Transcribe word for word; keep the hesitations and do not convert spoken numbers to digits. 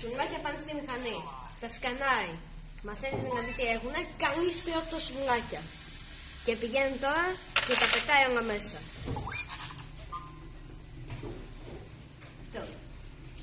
σουβλάκια πάνε στη μηχανή. Τα σκανάρει. Μαθαίνει δηλαδή τι έχουνε. Καλή ποιότητα σουβλάκια. Και πηγαίνει τώρα και τα πετάει όλα μέσα.